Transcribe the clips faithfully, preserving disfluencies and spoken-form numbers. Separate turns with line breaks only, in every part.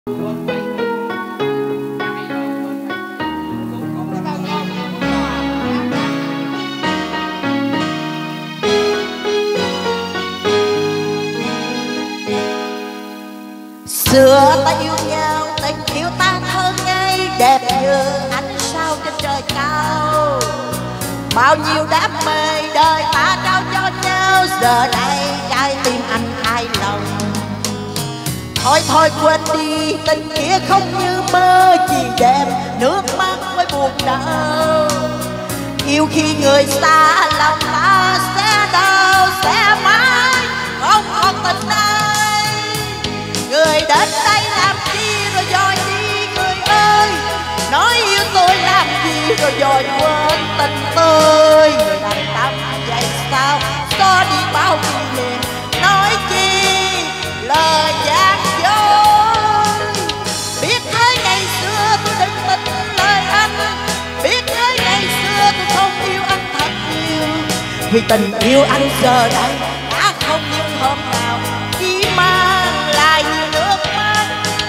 Xưa ta yêu nhau, tình yêu ta thơ ngây, đẹp như ánh sao trên trời cao. Bao nhiêu đam mê đời ta trao cho nhau, giờ đây trái tim anh hai lòng. Thôi thôi quên đi, tình kia không như mơ, chỉ đẹp nước mắt với buồn đau. Yêu khi người xa lòng ta sẽ đau, sẽ mãi không còn tình ai. Người đến đây làm chi rồi dòi đi người ơi, nói yêu tôi làm gì rồi dòi quên tình tôi. Người đàn tâm vậy sao xóa đi bao kỷ niệm, nói chi lời gian dối. Biết thế ngày xưa tôi đừng tin lời anh, biết thế ngày xưa tôi không yêu anh thật nhiều. Vì tình yêu anh giờ đây đã không như hôm nào, chỉ mang lại nhiều nước mắt.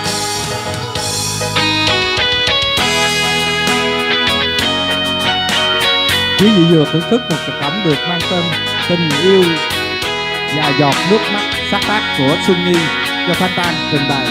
Quý vị vừa thưởng thức một tác phẩm được mang tên Tình Yêu và Giọt Nước Mắt, sáng tác của Xuân Nghi, do Phan Tan trình bày.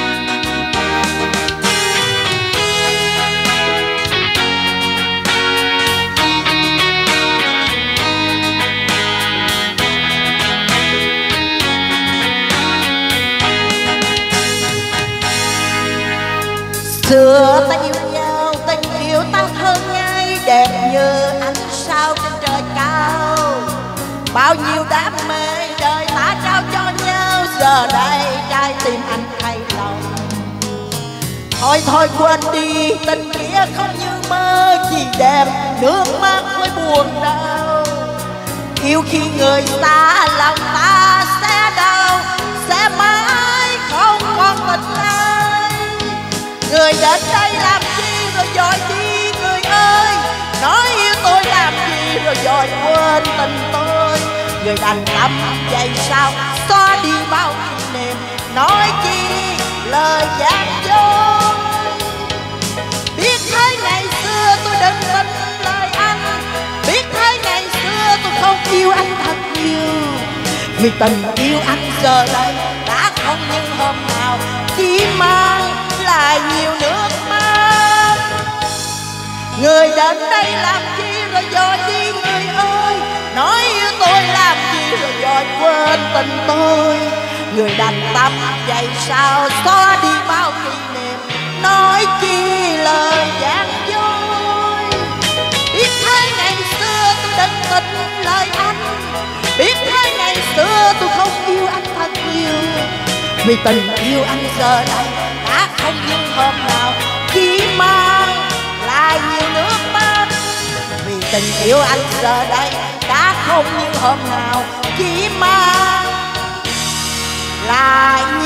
Xưa ta yêu nhau, tình yêu ta thơ ngây, đẹp như ánh sao trên trời cao. Bao nhiêu đam mê đời ta trao cho nhau, giờ đây trái tim anh thay lòng. Thôi thôi quên đi, tình kia không như mơ, chỉ đẹp nước mắt với buồn đau. Yêu khi người xa lòng ta sẽ đau, sẽ mãi không còn tình ai. Người đến đây làm chi rồi dòi đi người ơi, nói yêu tôi làm gì rồi dòi quên tình tôi. Người đành tâm vậy sao xóa đi bao kỷ niệm, nói chi lời gian dối. Biết thế ngày xưa tôi đừng tin lời anh, biết thế ngày xưa tôi không yêu anh thật nhiều. Vì tình yêu anh giờ đây đã không như hôm nào, chỉ mang lại nhiều nước mắt. Người đến đây làm chi rồi dòi đi người ơi, nói yêu tôi làm gì rồi dòi quên tình tôi. Người đành tâm vậy sao xóa đi bao kỷ niệm, nói chi lời gian dối. Biết thế ngày xưa tôi đừng tin lời anh, biết thế ngày xưa tôi không yêu anh thật nhiều. Vì tình yêu anh giờ đây đã không như hôm nào, chỉ mang lại nhiều nước mắt. Vì tình yêu anh giờ đây đã không như hôm nào, chỉ mang lại